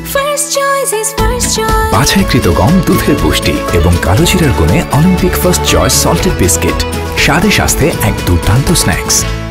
First choice is first choice. বাছাইকৃত গম দুধের পুষ্টি এবং কালো জিরার গুণে Olympic first choice salted biscuit, স্বাদে স্বাস্থ্যে এক দুর্দান্ত স্ন্যাক্স।